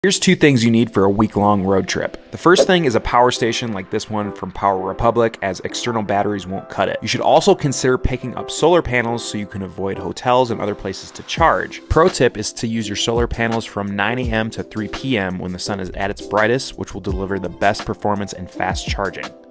Here's two things you need for a week-long road trip. The first thing is a power station like this one from Power Republic, as external batteries won't cut it. You should also consider picking up solar panels so you can avoid hotels and other places to charge. Pro tip is to use your solar panels from 9 a.m. to 3 p.m. when the sun is at its brightest, which will deliver the best performance and fast charging.